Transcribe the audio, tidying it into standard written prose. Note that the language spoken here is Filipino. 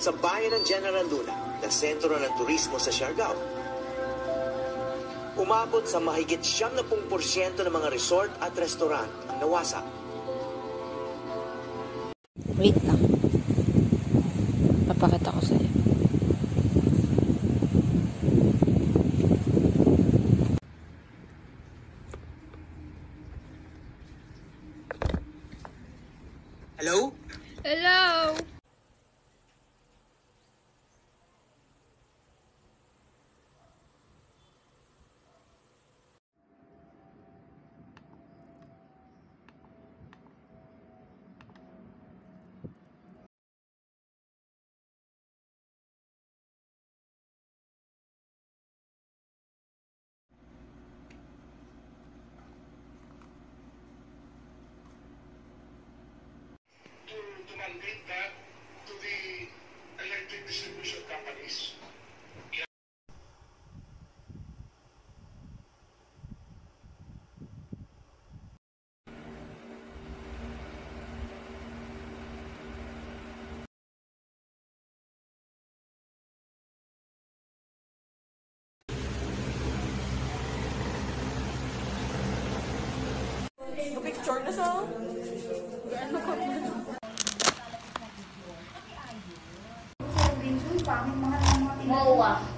sa bayan ng General Luna na sentro ng turismo sa Siargao. Umabot sa mahigit 70% ng mga resort at restaurant ang nawasak. Wait lang. Papakita ko sa iyo. Hello? Hello! To mandate that to the electric distribution companies. Picture na sa gaano ka MOA.